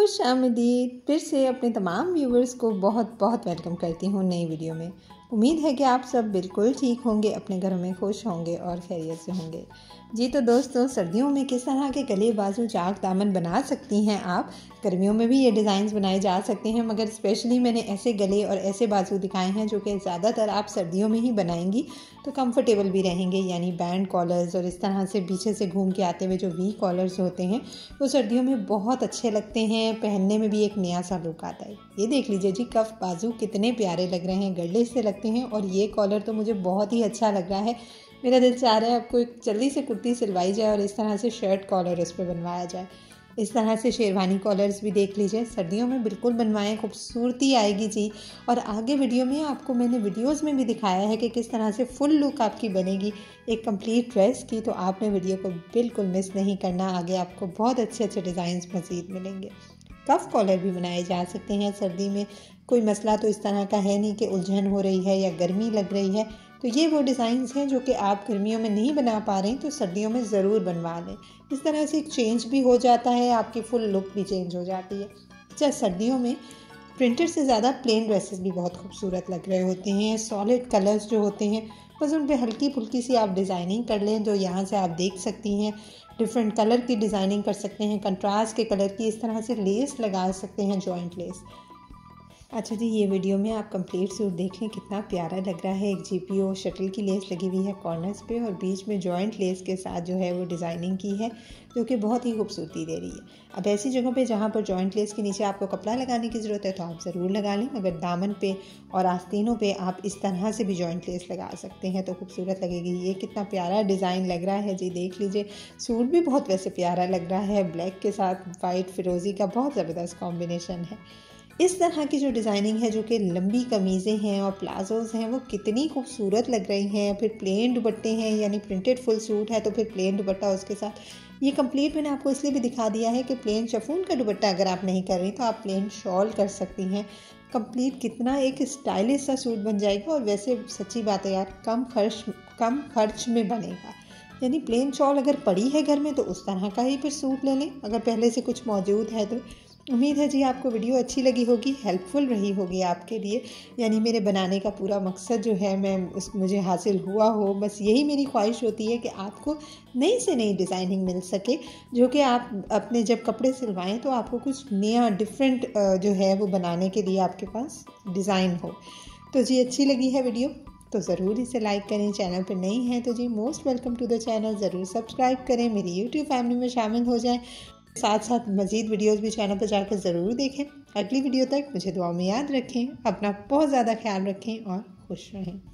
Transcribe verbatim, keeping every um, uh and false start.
खुश आमदीद। फिर से अपने तमाम व्यूवर्स को बहुत बहुत वेलकम करती हूँ नई वीडियो में। उम्मीद है कि आप सब बिल्कुल ठीक होंगे, अपने घरों में खुश होंगे और खैरियत से होंगे। जी तो दोस्तों, सर्दियों में किस तरह के गले, बाजू, चाक, दामन बना सकती हैं आप। गर्मियों में भी ये डिज़ाइंस बनाए जा सकते हैं, मगर स्पेशली मैंने ऐसे गले और ऐसे बाजू दिखाए हैं जो कि ज़्यादातर आप सर्दियों में ही बनाएंगी तो कंफर्टेबल भी रहेंगे। यानी बैंड कॉलर्स और इस तरह से पीछे से घूम के आते हुए जो वी कॉलर्स होते हैं वो सर्दियों में बहुत अच्छे लगते हैं, पहनने में भी एक नया सा लुक आता है। ये देख लीजिए जी, कफ बाजू कितने प्यारे लग रहे हैं, गले से लगते हैं। और ये कॉलर तो मुझे बहुत ही अच्छा लग रहा है। मेरा दिल चाह रहा है आपको एक जल्दी से कुर्ती सिलवाई जाए और इस तरह से शर्ट कॉलर इस पर बनवाया जाए। इस तरह से शेरवानी कॉलर्स भी देख लीजिए, सर्दियों में बिल्कुल बनवाएं, खूबसूरती आएगी जी। और आगे वीडियो में आपको मैंने वीडियोस में भी दिखाया है कि किस तरह से फुल लुक आपकी बनेगी एक कंप्लीट ड्रेस की। तो आपने वीडियो को बिल्कुल मिस नहीं करना, आगे आपको बहुत अच्छे अच्छे डिज़ाइंस मज़ीद मिलेंगे। कफ कॉलर भी बनाए जा सकते हैं सर्दी में। कोई मसला तो इस तरह का है नहीं कि उलझन हो रही है या गर्मी लग रही है, तो ये वो डिज़ाइंस हैं जो कि आप गर्मियों में नहीं बना पा रहे हैं तो सर्दियों में ज़रूर बनवा लें। इस तरह से एक चेंज भी हो जाता है, आपकी फुल लुक भी चेंज हो जाती है। अच्छा, सर्दियों में प्रिंटेड से ज़्यादा प्लेन ड्रेसेस भी बहुत खूबसूरत लग रहे होते हैं। सॉलिड कलर्स जो होते हैं बस उन पर हल्की फुल्की सी आप डिज़ाइनिंग कर लें, जो यहाँ से आप देख सकती हैं। डिफरेंट कलर की डिज़ाइनिंग कर सकते हैं, कंट्रास्ट के कलर की, इस तरह से लेस लगा सकते हैं, जॉइंट लेस। अच्छा जी, ये वीडियो में आप कंप्लीट सूट देखें, कितना प्यारा लग रहा है। एक जीपीओ शटल की लेस लगी हुई है कॉर्नर्स पे और बीच में जॉइंट लेस के साथ जो है वो डिज़ाइनिंग की है, जो कि बहुत ही खूबसूरती दे रही है। अब ऐसी जगहों पे जहाँ पर जॉइंट लेस के नीचे आपको कपड़ा लगाने की ज़रूरत है तो आप ज़रूर लगा लें, मगर दामन पे और आस्तीनों पे आप इस तरह से भी जॉइंट लेस लगा सकते हैं तो खूबसूरत लगेगी। ये कितना प्यारा डिज़ाइन लग रहा है जी, देख लीजिए। सूट भी बहुत वैसे प्यारा लग रहा है, ब्लैक के साथ वाइट फिरोज़ी का बहुत ज़बरदस्त कॉम्बिनेशन है। इस तरह की जो डिज़ाइनिंग है, जो कि लंबी कमीज़ें हैं और प्लाजोज़ हैं, वो कितनी खूबसूरत लग रही हैं। फिर प्लेन दुपट्टे हैं, यानी प्रिंटेड फुल सूट है तो फिर प्लेन दुपट्टा उसके साथ। ये कंप्लीट मैंने आपको इसलिए भी दिखा दिया है कि प्लेन शफून का दुपट्टा अगर आप नहीं कर रही तो आप प्लेन शॉल कर सकती हैं। कंप्लीट कितना एक स्टाइलिश सा सूट बन जाएगा। और वैसे सच्ची बात है यार, कम खर्च कम खर्च में बनेगा। यानी प्लेन शॉल अगर पड़ी है घर में तो उस तरह का ही फिर सूट ले लें, अगर पहले से कुछ मौजूद है तो। उम्मीद है जी आपको वीडियो अच्छी लगी होगी, हेल्पफुल रही होगी आपके लिए। यानी मेरे बनाने का पूरा मकसद जो है मैं उस मुझे हासिल हुआ हो। बस यही मेरी ख्वाहिश होती है कि आपको नई से नई डिज़ाइनिंग मिल सके, जो कि आप अपने जब कपड़े सिलवाएं तो आपको कुछ नया डिफरेंट जो है वो बनाने के लिए आपके पास डिज़ाइन हो। तो जी, अच्छी लगी है वीडियो तो ज़रूर इसे लाइक करें। चैनल पर नई हैं तो जी most welcome to the channel, ज़रूर सब्सक्राइब करें, मेरी यूट्यूब फैमिली में शामिल हो जाएं। साथ साथ मज़ीद वीडियोस भी चैनल पर जाकर ज़रूर देखें। अगली वीडियो तक मुझे दुआ में याद रखें, अपना बहुत ज़्यादा ख्याल रखें और खुश रहें।